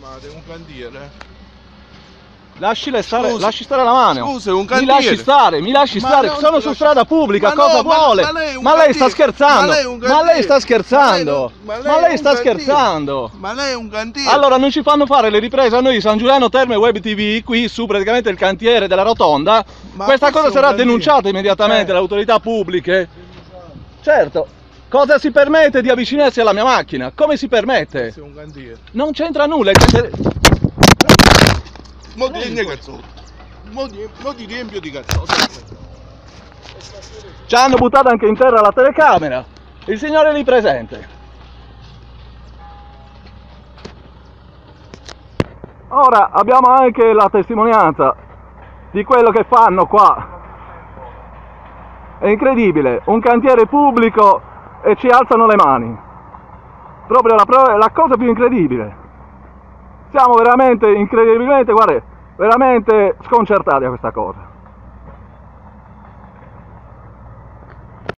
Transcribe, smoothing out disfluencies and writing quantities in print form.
è un cantiere. Lasci stare la mano. Scusa, è un Mi cantiere. lasci stare, sono su strada pubblica, cosa vuole? Ma lei sta scherzando? Ma lei sta scherzando? Ma lei sta scherzando? Ma lei è un cantiere. Allora non ci fanno fare le riprese a noi San Giuliano Terme Web TV, qui su praticamente il cantiere della rotonda. Questa cosa sarà denunciata immediatamente dalle autorità pubbliche. Certo. Cosa si permette di avvicinarsi alla mia macchina? Come si permette? Questo è un cantiere. Non c'entra nulla, il cantiere... Mo ti riempio cazzotto. Mo ti riempio di cazzotto. Ci hanno buttato anche in terra la telecamera. Il signore è lì presente. Ora abbiamo anche la testimonianza di quello che fanno qua. È incredibile, un cantiere pubblico e ci alzano le mani. Proprio la cosa più incredibile. Siamo veramente incredibilmente, guarda, veramente sconcertati a questa cosa.